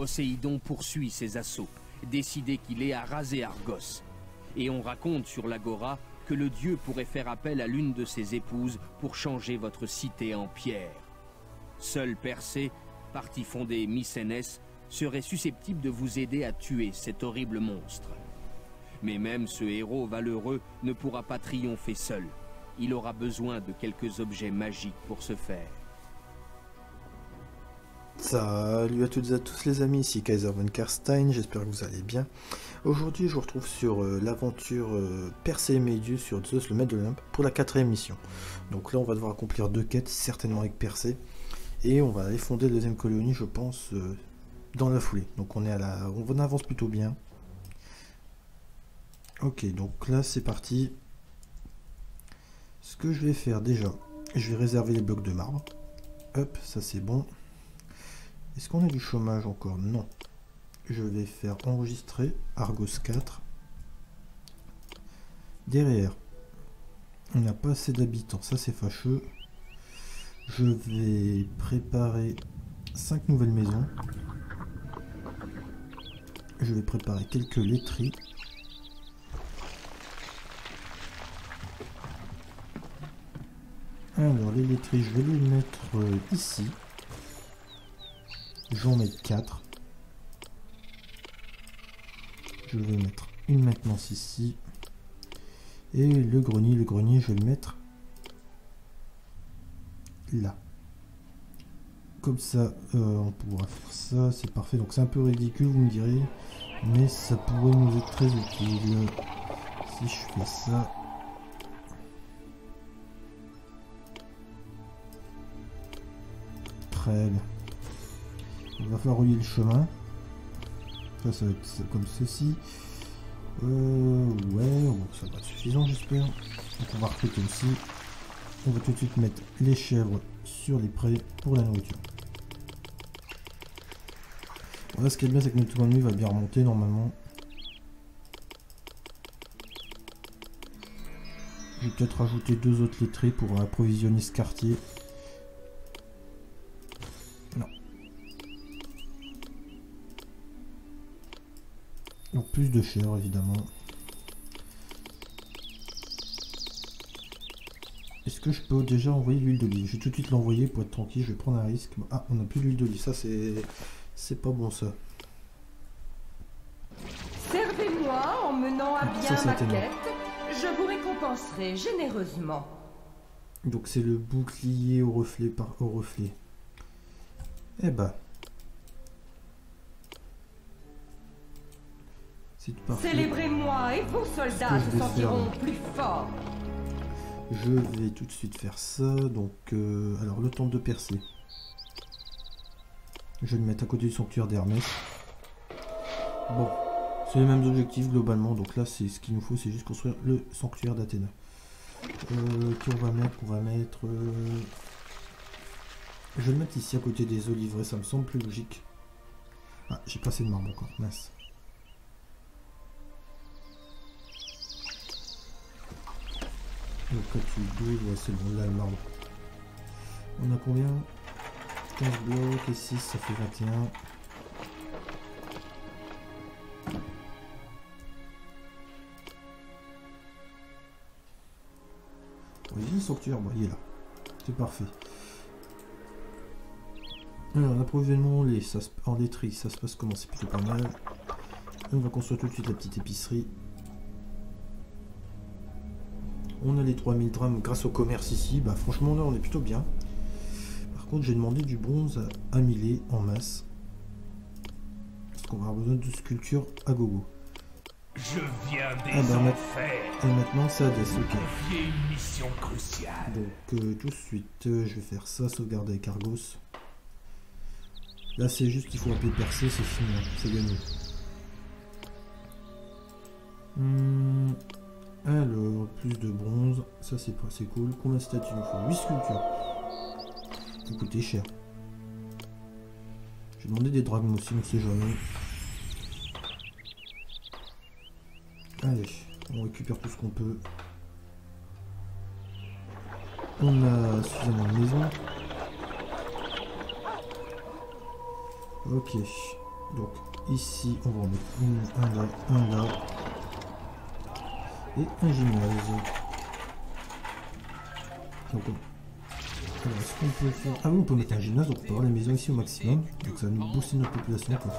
Poséidon poursuit ses assauts, décidé qu'il est à raser Argos. Et on raconte sur l'Agora que le dieu pourrait faire appel à l'une de ses épouses pour changer votre cité en pierre. Seul Persée, parti fonder Mycénès, serait susceptible de vous aider à tuer cet horrible monstre. Mais même ce héros valeureux ne pourra pas triompher seul. Il aura besoin de quelques objets magiques pour ce faire. Salut à toutes et à tous les amis, ici Kaiser von Karstein, j'espère que vous allez bien. Aujourd'hui je vous retrouve sur l'aventure Persée et Méduse sur Zeus le maître de l'Olympe pour la 4ème mission. Donc là on va devoir accomplir 2 quêtes, certainement avec Persée, et on va aller fonder la 2ème colonie je pense dans la foulée. Donc on avance plutôt bien. Ok, donc là c'est parti. Ce que je vais faire déjà, je vais réserver les blocs de marbre. Hop, ça c'est bon. Est-ce qu'on a du chômage encore? Non. Je vais faire enregistrer Argos 4. Derrière, on n'a pas assez d'habitants, ça c'est fâcheux. Je vais préparer 5 nouvelles maisons. Je vais préparer quelques laiteries. Alors les laiteries, je vais les mettre ici. Je vais en mettre 4. Je vais mettre une maintenance ici. Et le grenier, je vais le mettre là. Comme ça, on pourra faire ça, c'est parfait. Donc c'est un peu ridicule, vous me direz, mais ça pourrait nous être très utile. Si je fais ça. Très bien. On va faire relier le chemin. Ça va être comme ceci. Ouais, bon, ça va être suffisant j'espère. Donc on va recruter aussi. On va tout de suite mettre les chèvres sur les prés pour la nourriture. Voilà, ce qui est bien, c'est que notre économie va bien remonter normalement. Je vais peut-être rajouter 2 autres laiteries pour approvisionner ce quartier. Non. Donc plus de chèvres évidemment. Est-ce que je peux déjà envoyer l'huile d'olive? Je vais tout de suite l'envoyer pour être tranquille, je vais prendre un risque. Ah, on n'a plus d'huile d'olive, ça c'est pas bon ça. Servez-moi en menant à bien Ça, ma étonnant. quête. Je vous récompenserai généreusement. Donc c'est le bouclier au reflet au reflet. Eh ben. C'est parfait. Célébrez-moi et vos soldats Ce que je se vais sentiront faire, plus forts. Je vais tout de suite faire ça. Donc, alors le temple de Persée. Je vais le mettre à côté du sanctuaire d'Hermès. Bon, c'est les mêmes objectifs globalement. Donc là, c'est ce qu'il nous faut, c'est juste construire le sanctuaire d'Athéna. Qui on va mettre? Je vais le mettre ici à côté des oliveraies, ça me semble plus logique. Ah, j'ai pas assez de marbre encore, mince. Donc là tu 12, ouais c'est bon, là le marbre. On a combien? 15 blocs et 6, ça fait 21. Oui, le sanctuaire, bon, il est là. C'est parfait. Alors, l'approvisionnement en laiterie, ça se passe comment? C'est plutôt pas mal. On va construire tout de suite la petite épicerie. On a les 3000 drams grâce au commerce ici. Bah franchement là on est plutôt bien. Par contre j'ai demandé du bronze à Millet en masse. Parce qu'on va avoir besoin de sculptures à gogo. Je viens des Ah bah, enfers. et maintenant ça Hades, ok. Confier une mission cruciale. Donc tout de suite je vais faire ça, sauvegarder avec Argos. Là c'est juste qu'il faut appeler Persée, c'est fini, hein, c'est gagné. Alors, plus de bronze, ça c'est cool. Combien de statues il nous faut? 8 sculptures. Ça va coûter cher. J'ai demandé des dragons aussi, on sait jamais. Allez, on récupère tout ce qu'on peut. On a suffisamment de maisons. Ok. Donc ici on va en mettre un là et un gymnase. Donc alors, est-ce qu'on peut faire... Ah oui, on peut mettre un gymnase, donc on peut avoir les maisons ici au maximum. Donc ça va nous booster notre population quoi.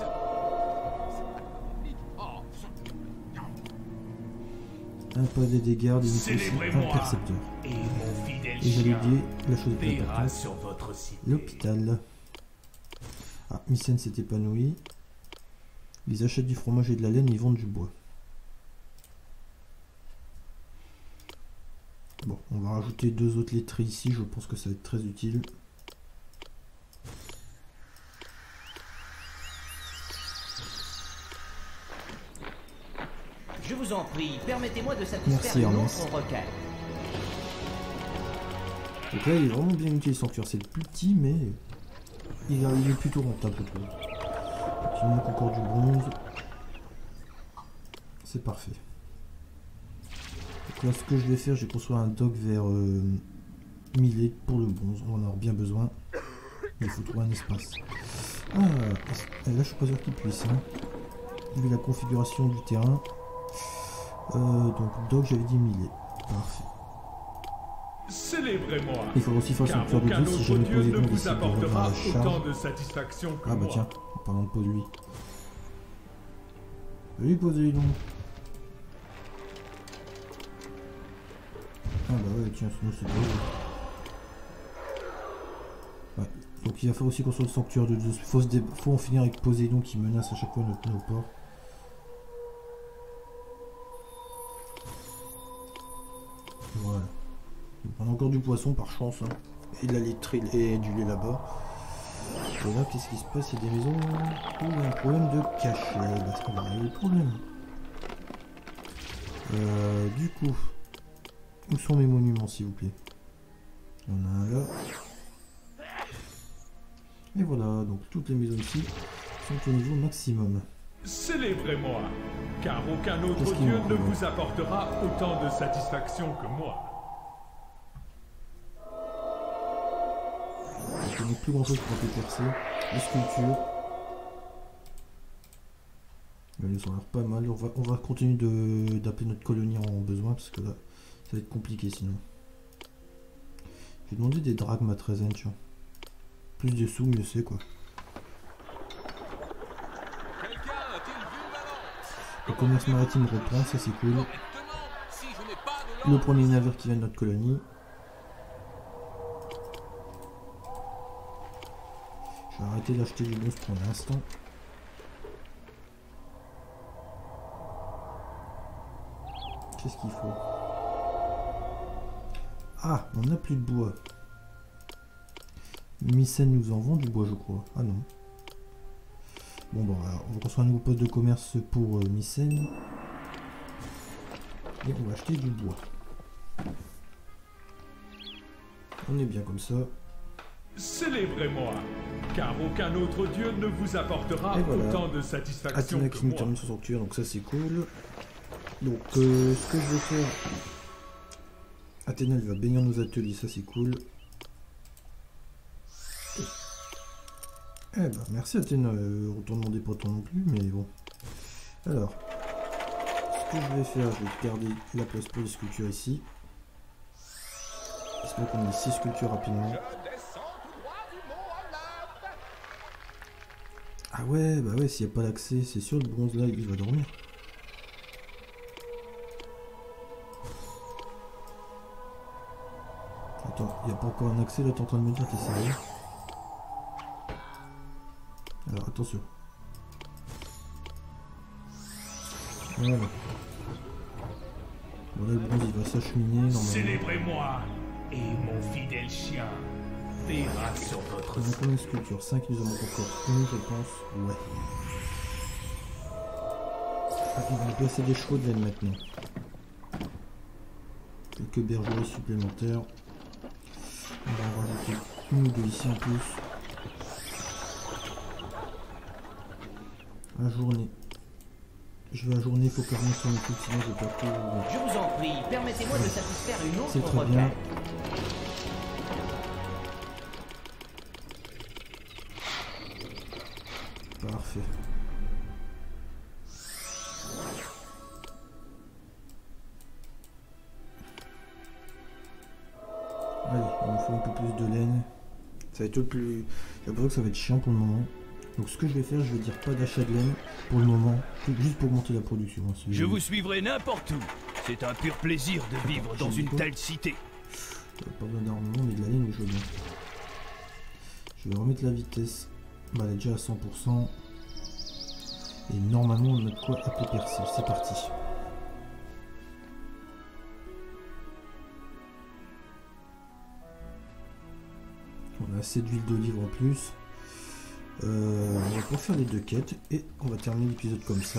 Un palais des gardes et ici un percepteur. Et j'allais oublier la chose la plus importante, l'hôpital. Ah, Mycène s'est épanoui. Ils achètent du fromage et de la laine et ils vendent du bois. Bon, on va rajouter 2 autres laiteries ici, je pense que ça va être très utile. Je vous en prie, permettez-moi de satisfaire une autre requête. Donc là, il est vraiment bien utile le sanctuaire. C'est plus petit, mais il est plutôt rentable, je trouve. Donc, il manque encore du bronze. C'est parfait. Donc là, ce que je vais faire, j'ai construit un dock vers Millet pour le bronze. On en a avoir bien besoin. Mais il faut trouver un espace. Ah, là, je suis pas sûr qu'il puisse. Hein. Vu la configuration du terrain. Donc, dock, j'avais dit Millet. Parfait. Célébrez-moi. Il faudra aussi faire son cœur de Dieu si jamais Poséidon décide de revenir à la charge. Ah bah tiens, en parlant de lui. Salut Poséidon. Ah bah ouais, tiens, sinon c'est drôle. Ouais, donc il va falloir aussi construire le sanctuaire de Zeus. Faut en finir avec Poséidon qui menace à chaque fois nos ports. Voilà. On a encore du poisson par chance, hein. Et de la laiterie et du lait là-bas. Et là, qu'est-ce qui se passe? Il y a des maisons où il y a un problème de cachet. Bah, ça va arriver le problème. Du coup, où sont mes monuments, s'il vous plaît? Il y en a un là. Et voilà, donc toutes les maisons ici sont au niveau maximum. Célébrez-moi, car aucun autre dieu ne vous apportera autant de satisfaction que moi. Il n'y a plus grand chose pour être percé. Les sculptures. Elles ont l'air pas mal. On va continuer d'appeler notre colonie en besoin parce que là, ça va être compliqué sinon. J'ai demandé des drachmes à 13 ans, tiens. Plus de sous, mieux c'est quoi. Le commerce maritime reprend, ça c'est cool. Le premier navire qui vient de notre colonie. Je vais arrêter d'acheter du bronze pour l'instant. Qu'est-ce qu'il faut? Ah, on n'a plus de bois. Mycène nous en vend du bois, je crois. Ah non. Bon, bon, alors, on va construire un nouveau poste de commerce pour Mycène. Et on va acheter du bois. On est bien comme ça. Célébrez-moi, car aucun autre dieu ne vous apportera autant de satisfaction Athéna que qui nous moi. termine son sanctuaire, donc ça c'est cool. Donc ce que je vais faire... Athéna elle va bénir nos ateliers, ça c'est cool. Eh ben merci Athéna, retourne demander pas tant non plus, mais bon. Alors, ce que je vais faire, je vais garder la place pour les sculptures ici. J'espère qu'on a 6 sculptures rapidement. Ah ouais, bah ouais, s'il n'y a pas l'accès, c'est sûr, le bronze là, il va dormir. Attends, il n'y a pas encore un accès là, t'es en train de me dire, t'es sérieux? Alors, attention. Voilà. Bon là, le bronze, il va s'acheminer, normalement. Célébrez-moi, et mon fidèle chien veillera sur votre On a combien de sculptures? 5, il nous en manque encore une, je pense. Ouais. Ah, on va placer des chevaux de laine maintenant. Quelques bergeries supplémentaires. On va en rajouter une ou deux ici en plus. Ajourner. Je vais ajourner, il faut que je sur mes trucs, sinon je vais pas tout. Je vous en prie, permettez-moi de satisfaire une C'est autre très bien. requête. Parfait. fait. Allez, il me faut un peu plus de laine. Ça va être le plus... J'ai l'impression que ça va être chiant pour le moment. Donc ce que je vais faire, je vais dire pas d'achat de laine pour le moment, juste pour monter la production. Hein, je vous suivrai n'importe où. C'est un pur plaisir de vivre dans une telle cité. Pas besoin d'armement, mais de la laine, je veux bien. Je vais remettre la vitesse. Bah, elle est déjà à 100%. Et normalement, on a de quoi appeler percer. C'est parti. On a assez d'huile d'olive en plus. On va pas faire les 2 quêtes et on va terminer l'épisode comme ça.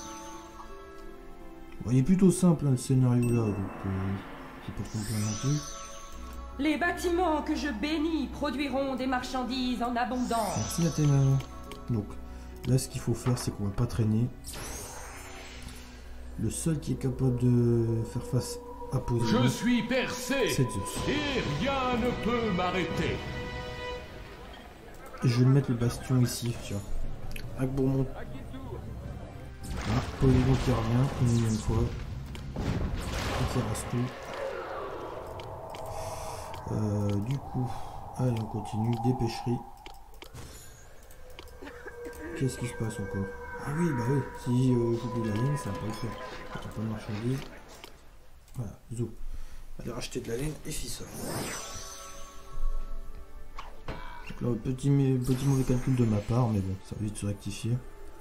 Bon, il est plutôt simple hein, le scénario là, donc je vais pas trop me plaindre non plus. Les bâtiments que je bénis produiront des marchandises en abondance. Merci Athéna. Donc là ce qu'il faut faire c'est qu'on va pas traîner. Le seul qui est capable de faire face à Poséidon, je suis percé c'est Zeus. et rien ne peut m'arrêter. Je vais mettre le bastion ici, tiens. Agbourmont. Voilà, Poséidon qui revient une énième fois. Et qui reste tout. Du coup, allez on continue, dépêcherie. Qu'est-ce qui se passe encore? Ah oui, bah oui, si j'oublie la ligne, ça va pas le faire. Il n'y a pas de marchandise. Voilà, Zo. Allez racheter de la laine et fissa. Là, petit mauvais calcul de ma part, mais bon, ça va vite se rectifier.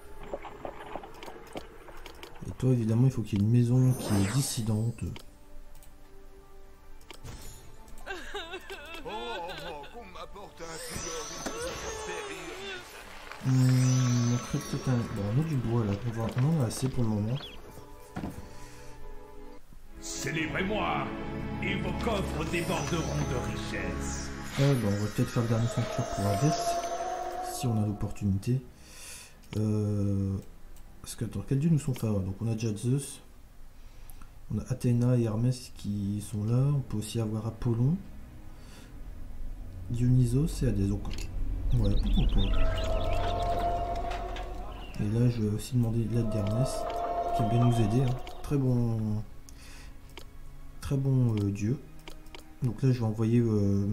Et toi, évidemment, il faut qu'il y ait une maison qui est dissidente. On crée peut-être un... Bon, on a du bois là, on en a assez pour le moment. Célébrez-moi et vos coffres déborderont de richesses. Bon, on va peut-être faire le dernier sanctuaire pour Hadès, si on a l'opportunité. Parce que, attends, quels dieux nous sont favorables? Donc on a déjà Zeus, on a Athéna et Hermès qui sont là, on peut aussi avoir Apollon, Dionysos et Hadès. Donc, ouais, pourquoi pas. Et là, je vais aussi demander l'aide d'Hermès, qui aime bien nous aider. Hein. Très bon dieu. Donc là, je vais envoyer...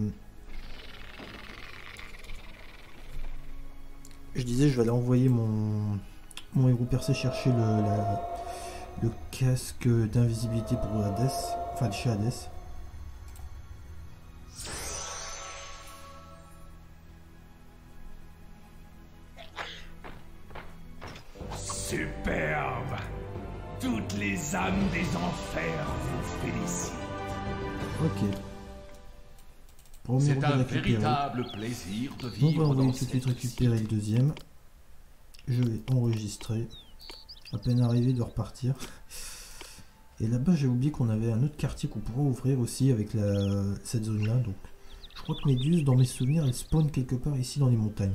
Je disais, je vais aller envoyer mon héros percé chercher le casque d'invisibilité pour Hadès, enfin chez Hadès. Superbe! Toutes les âmes des enfers vous félicitent. Ok. C'est un véritable plaisir de vivre. Donc on va envoyer dans tout de suite cette récupérer le deuxième. Je vais enregistrer. À peine arrivé de repartir. Et là-bas j'ai oublié qu'on avait un autre quartier qu'on pourrait ouvrir aussi avec cette zone là. Donc je crois que Méduse dans mes souvenirs elle spawn quelque part ici dans les montagnes.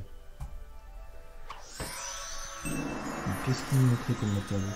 Qu'est-ce qu'il nous montrait comme matériel?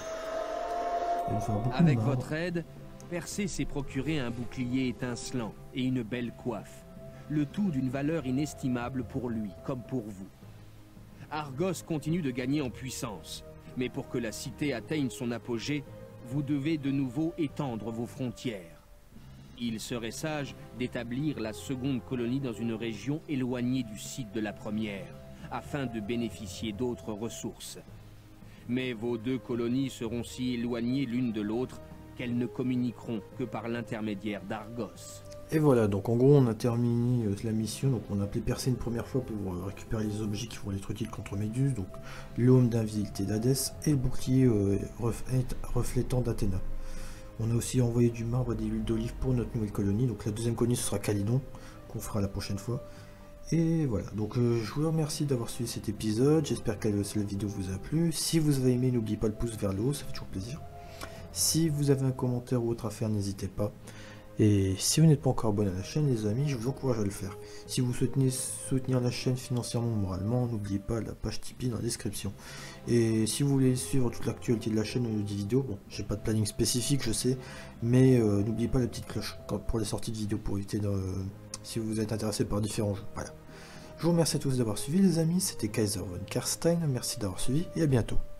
Avec votre aide, Persée s'est procuré un bouclier étincelant et une belle coiffe. Le tout d'une valeur inestimable pour lui, comme pour vous. Argos continue de gagner en puissance, mais pour que la cité atteigne son apogée, vous devez de nouveau étendre vos frontières. Il serait sage d'établir la seconde colonie dans une région éloignée du site de la première, afin de bénéficier d'autres ressources. Mais vos 2 colonies seront si éloignées l'une de l'autre qu'elles ne communiqueront que par l'intermédiaire d'Argos. Et voilà, donc en gros on a terminé la mission, donc on a appelé Persée une première fois pour récupérer les objets qui vont être utiles contre Méduse, donc l'homme d'invisibilité d'Hadès et le bouclier reflétant d'Athéna. On a aussi envoyé du marbre et des huiles d'olive pour notre nouvelle colonie, donc la deuxième colonie ce sera Calydon, qu'on fera la prochaine fois. Et voilà, donc je vous remercie d'avoir suivi cet épisode, j'espère que la vidéo vous a plu. Si vous avez aimé, n'oubliez pas le pouce vers le haut, ça fait toujours plaisir. Si vous avez un commentaire ou autre à faire, n'hésitez pas. Et si vous n'êtes pas encore abonné à la chaîne les amis, je vous encourage à le faire. Si vous souhaitez soutenir la chaîne financièrement ou moralement, n'oubliez pas la page Tipeee dans la description. Et si vous voulez suivre toute l'actualité de la chaîne ou des vidéos, bon, j'ai pas de planning spécifique je sais, mais n'oubliez pas la petite cloche pour les sorties de vidéos pour éviter de... si vous êtes intéressé par différents jeux. Voilà. Je vous remercie à tous d'avoir suivi les amis, c'était Kaiser von Karstein, merci d'avoir suivi et à bientôt.